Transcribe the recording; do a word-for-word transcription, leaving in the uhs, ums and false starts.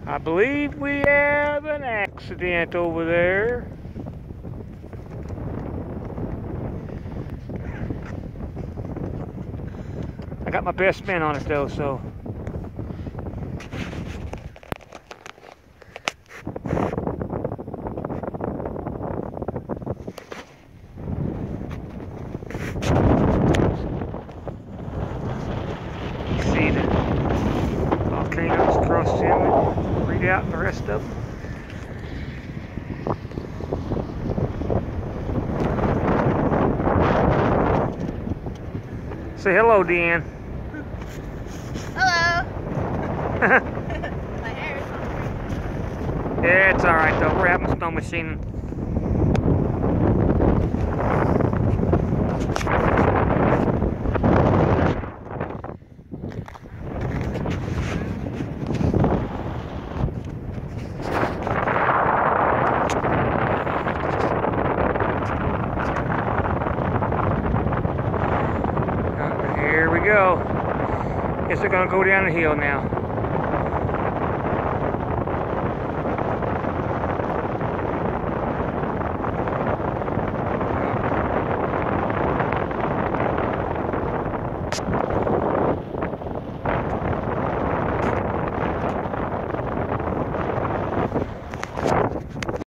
I believe we have an accident over there. I got my best man on it though, so. See the volcanoes across him, read out the rest of them. Say hello, Deanne. Hello. My hair is on. Yeah, it's alright though. We're having snow machining. Here we go. Guess they're gonna go down the hill now.